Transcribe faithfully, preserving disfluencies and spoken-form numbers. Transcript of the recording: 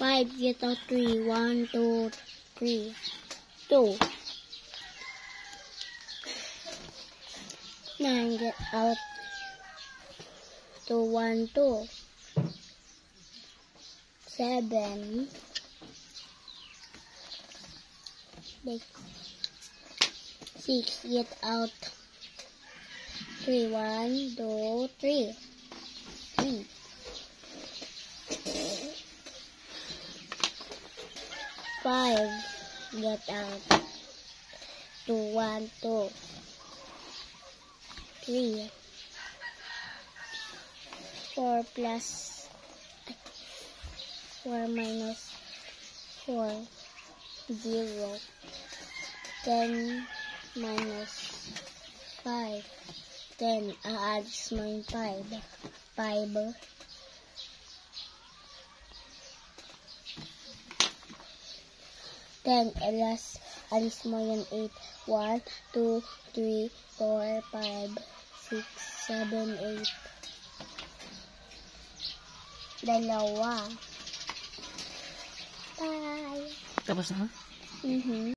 Five, get out three. One, two, three. Two. Nine, get out two, one, two. Seven. Six, get out three, one, two, three. Three. Five, get out two, one, two, three. Four plus four minus four, zero. Ten minus five. Ten, aalis mo yung five. Five. Ten, alas, alis mo yung eight. One, two, three, four, five, six, seven, eight. Dalawa. Bye. Tapos na? Mm-hmm.